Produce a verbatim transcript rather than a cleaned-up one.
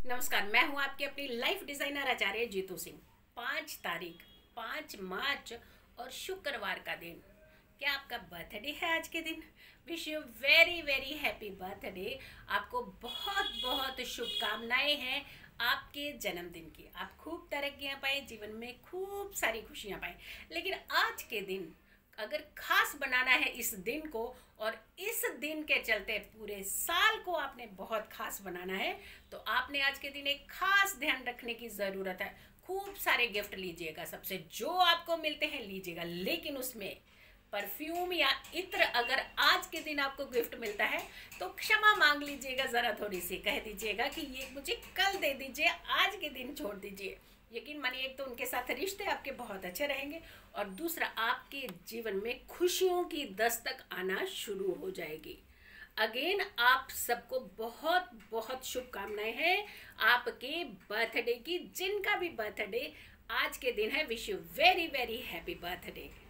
नमस्कार, मैं हूं आपकी अपनी लाइफ डिजाइनर आचार्य जीतू सिंह। पाँच तारीख पाँच मार्च और शुक्रवार का दिन। क्या आपका बर्थडे है आज के दिन? Wish you very very happy birthday. आपको बहुत बहुत शुभकामनाएं हैं आपके जन्मदिन की। आप खूब तरक्कियां पाए, जीवन में खूब सारी खुशियां पाए। लेकिन आज के दिन अगर खास बनाना है इस दिन को, और इस दिन के चलते पूरे साल को आपने बहुत खास बनाना है, तो आपने आज के दिन एक खास ध्यान रखने की ज़रूरत है। खूब सारे गिफ्ट लीजिएगा, सबसे जो आपको मिलते हैं लीजिएगा, लेकिन उसमें परफ्यूम या इत्र अगर आज के दिन आपको गिफ्ट मिलता है तो क्षमा मांग लीजिएगा, ज़रा थोड़ी सी कह दीजिएगा कि ये मुझे कल दे दीजिए, आज के दिन छोड़ दीजिए। यकीन मानिए, एक तो उनके साथ रिश्ते आपके बहुत अच्छे रहेंगे, और दूसरा आपके जीवन में खुशियों की दस्तक आना शुरू हो जाएगी। अगेन आप सबको बहुत बहुत शुभकामनाएं हैं आपके बर्थडे की। जिनका भी बर्थडे आज के दिन है, wish you very very happy birthday.